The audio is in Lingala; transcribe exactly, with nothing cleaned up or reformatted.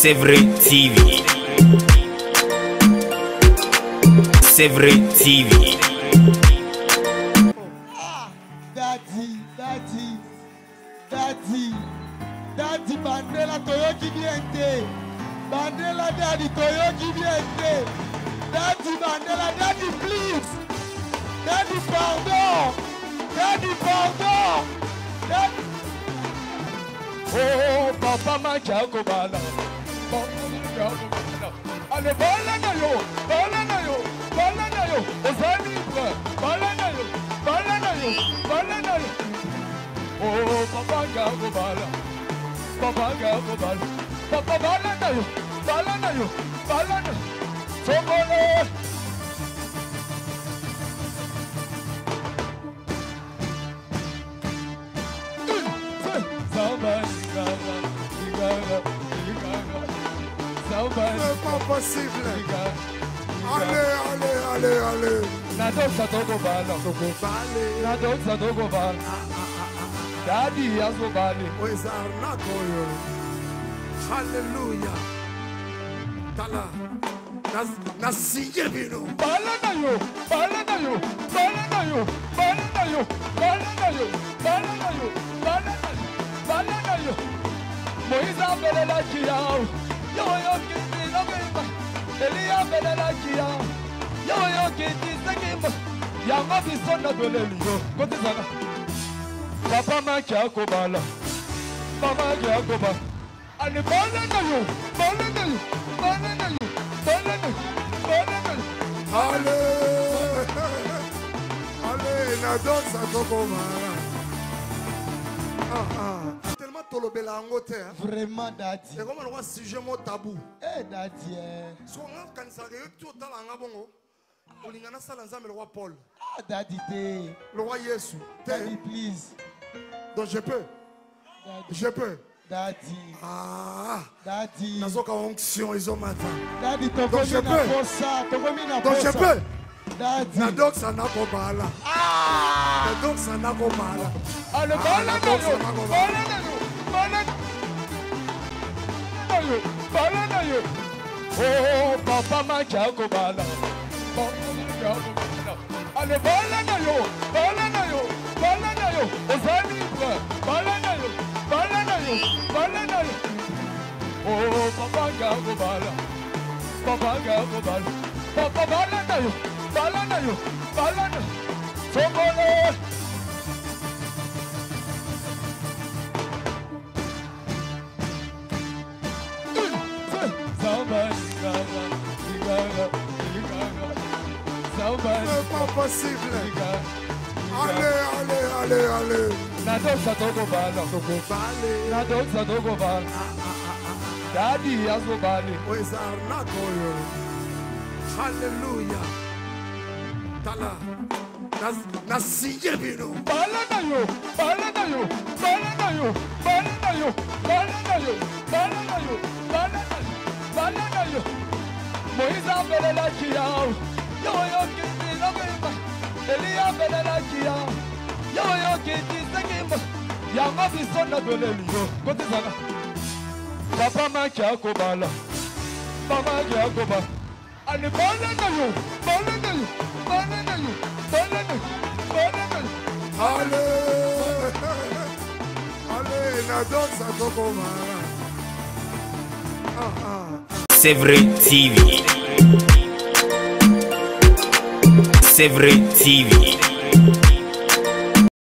C'est vrai T V. C'est vrai T V. Ah, Daddy, Daddy, Daddy, Daddy Mandela Toyoki Biente. Mandela Daddy Toyoki Biente. Daddy Mandela, Daddy please. Daddy pardon. Daddy pardon. Daddy. Oh, papa Machako Bala. Papa Machako Bala. Allez, bala na yo, bala na yo, bala na yo. Aux libre, bala na yo, bala na yo, bala na yo. Oh, papa Machako Bala. Papa Machako Bala. Papa bala na yo, bala na yo, bala na yo. Somebody. C'est pas possible. Allez, allez, allez, allez. La doxa togo bala. La doxa togo bala. Daddy yazo bali. Where's Arnakoyo? Hallelujah. Tala. Nasiye bino. Bala na yo, bala na yo, bala na yo, bala na yo, bala na yo, bala na yo, bala na yo, bala na yo. Moïse appelle la kia. Yo yo kiti nobimba. Elia appelle la kia. Yo yo kiti sekimba. Yama bisona doleli yo. Kote sana. Papa Machako Bala. Papa Machako Bala. Allez, bala na yo, bala na yo, bala na yo, bala na yo, bala na yo. Allez. Allez, la danse à Togomara. Ah ah. Tellement tolobela angote. Vraiment, Daddy. Et comment on voit sujet mot tabou. Eh, Daddy. eh. So on a quand ça réussit tout dans la bongo. On y en a ça dans le roi Paul. Ah, Daddy, te. Le roi Yesu. Daddy, please. Donc je peux. Daddy. Je peux. Daddy. Ah. Daddy. Nazoka onction ils ont matin. Daddy, Donc je tokomi na peux. posa. Tokomi na Donc je posa. peux. Daddy. Na donc ça n'a pas bala. Ah! Na donc ça n'a pas bala. Allez, bala na yo, bala na yo, bala na yo, bala na yo. Oh, Papa Machako Bala. Papa Machako Bala. Allez, bala na yo, bala na yo, bala na yo. Aux libre, bala na yo, bala na yo, bala na yo. Oh, Papa Machako Bala. Papa Machako Bala. Papa bala na yo, bala na yo, bala na yo. Somebody. C'est pas possible. Allez, allez, allez, allez. La doxa togo bala. Allez. La doxa togo bala. Daddy yazo bali. Where's Arnakoyo? Hallelujah. Tala. Nasiye bino. Bala na yo, bala na yo, bala na yo, bala na yo, bala na yo, bala na yo, bala na yo, bala na yo. Moïse appelle la kia. Yo yo kiti nobimba. Elia appelle la kia. Yo yo kiti sekimba. Yama bisona doleli yo. Kote sana. Papa Machako Bala. Papa Machako Bala. Allez, bala na yo, bala na yo, bala na yo, bala na yo, bala na yo. Allez. Allez, la danse à Togomara. Ah ah. C'est vrai T V. C'est vrai T V.